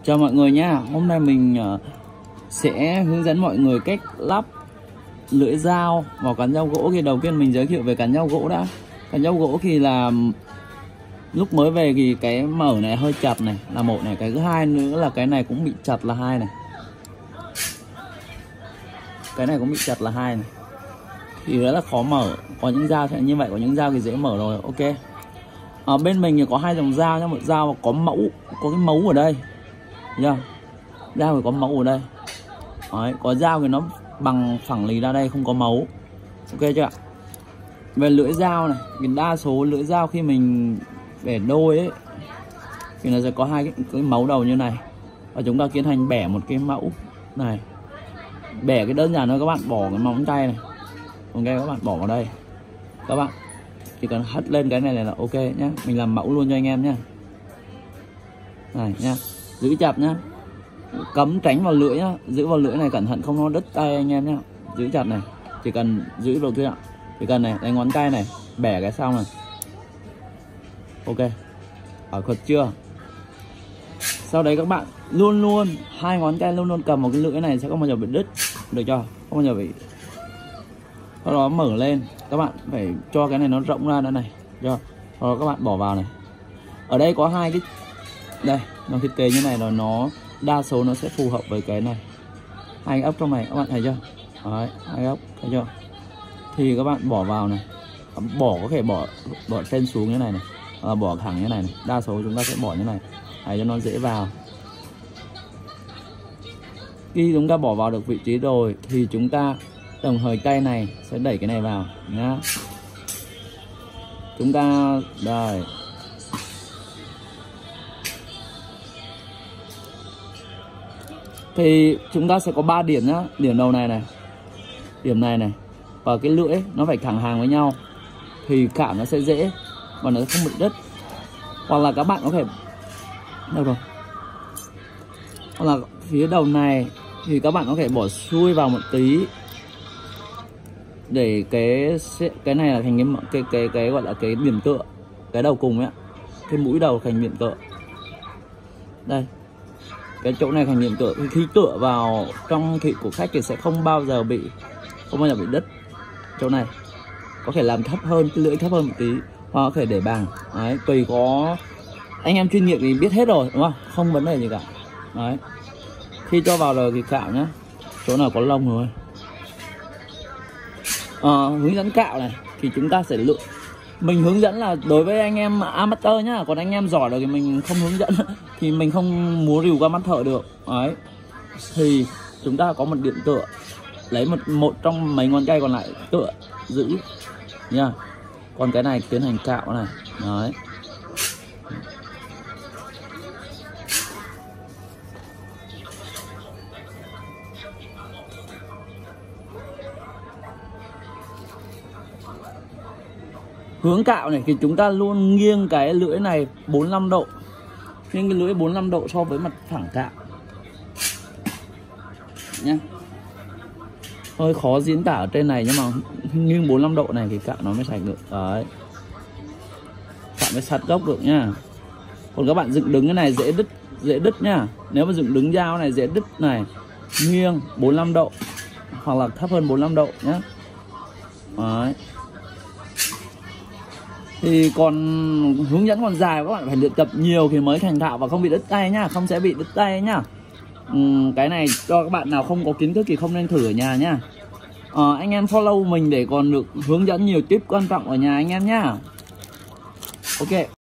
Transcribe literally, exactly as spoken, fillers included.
Chào mọi người nha. Hôm nay mình sẽ hướng dẫn mọi người cách lắp lưỡi dao vào cán dao gỗ. Thì đầu tiên mình giới thiệu về cán dao gỗ đã. Cán dao gỗ thì là lúc mới về thì cái mở này hơi chặt này là một này, cái thứ hai nữa là cái này cũng bị chặt là hai này. Cái này cũng bị chặt là hai này. Thì rất là khó mở. Có những dao như vậy, có những dao thì dễ mở rồi. Ok. Ở bên mình thì có hai dòng dao nhá, một dao có mẫu, có cái mấu ở đây. Thấy chưa? Dao thì có mẫu ở đây. Đấy, có dao thì nó bằng phẳng lì ra đây, không có mấu. Ok chưa ạ? Về lưỡi dao này, thì đa số lưỡi dao khi mình bẻ đôi ấy thì nó sẽ có hai cái, cái mấu đầu như này. Và chúng ta tiến hành bẻ một cái mẫu này. Bẻ cái đơn giản thôi, các bạn bỏ cái móng tay này. Ok, các bạn bỏ vào đây. Các bạn chỉ cần hất lên cái này là ok nhá. Mình làm mẫu luôn cho anh em nhá. Này nhá. Giữ chặt nhá. Cấm tránh vào lưỡi nhá. Giữ vào lưỡi này cẩn thận không nó đứt tay anh em nhá. Giữ chặt này. Chỉ cần giữ được thôi ạ. Chỉ cần này, đánh ngón tay này, bẻ cái sau này. Ok. Ở thuật chưa? Sau đấy các bạn luôn luôn hai ngón tay luôn luôn cầm một cái lưỡi này sẽ không bao giờ bị đứt. Được chưa? Không bao giờ bị. Sau đó mở lên, các bạn phải cho cái này nó rộng ra nữa này. Được chưa? Sau đó các bạn bỏ vào này. Ở đây có hai cái đây, nó thiết kế như này là nó đa số nó sẽ phù hợp với cái này. Hai ốc trong này các bạn thấy chưa? Đấy, hai ốc thấy chưa? Thì các bạn bỏ vào này. Bỏ có thể bỏ bỏ trên xuống như này này, à, bỏ thẳng như này này. Đa số chúng ta sẽ bỏ như này. Đấy, cho nó dễ vào. Khi chúng ta bỏ vào được vị trí rồi thì chúng ta đồng thời tay này sẽ đẩy cái này vào nhá. Chúng ta đây. Thì chúng ta sẽ có ba điểm nhá. Điểm đầu này này, điểm này này, và cái lưỡi nó phải thẳng hàng với nhau thì cạo nó sẽ dễ và nó không bị đứt. Hoặc là các bạn có thể đâu rồi. Hoặc là phía đầu này thì các bạn có thể bỏ xuôi vào một tí để cái cái này là thành cái cái cái, cái gọi là cái điểm tựa, cái đầu cùng ấy, cái mũi đầu thành điểm tựa. Đây. Cái chỗ này thành điểm tựa, khi tựa vào trong thịt của khách thì sẽ không bao giờ bị không bao giờ bị đứt. Chỗ này có thể làm thấp hơn, cái lưỡi thấp hơn một tí, hoặc có thể để bằng. Đấy, tùy có anh em chuyên nghiệp thì biết hết rồi đúng không? Không vấn đề gì cả. Đấy. Khi cho vào rồi thì cạo nhá. Chỗ nào có lông rồi. À, hướng dẫn cạo này thì chúng ta sẽ lựa. Mình hướng dẫn là đối với anh em amateur nhá, còn anh em giỏi rồi thì mình không hướng dẫn thì mình không múa rìu qua mắt thợ được. Đấy. Thì chúng ta có một điểm tựa, lấy một một trong mấy ngón tay còn lại tựa giữ nha. Còn cái này tiến hành cạo này. Đấy. Hướng cạo này thì chúng ta luôn nghiêng cái lưỡi này bốn mươi lăm độ. Nghiêng cái lưỡi bốn mươi lăm độ so với mặt thẳng cạo. Nhá. Hơi khó diễn tả ở trên này nhưng mà nghiêng bốn mươi lăm độ này thì cạo nó mới sạch được. Đấy. Cạo mới sát gốc được nhá. Còn các bạn dựng đứng cái này dễ đứt, dễ đứt nhá. Nếu mà dựng đứng dao này dễ đứt này. Nghiêng bốn mươi lăm độ hoặc là thấp hơn bốn mươi lăm độ nhá. Đấy. Thì còn hướng dẫn còn dài, các bạn phải luyện tập nhiều thì mới thành thạo và không bị đứt tay nhá, không sẽ bị đứt tay nhá. Uhm, cái này cho các bạn nào không có kiến thức thì không nên thử ở nhà nhá. À, anh em follow mình để còn được hướng dẫn nhiều tip quan trọng ở nhà anh em nhá. Ok.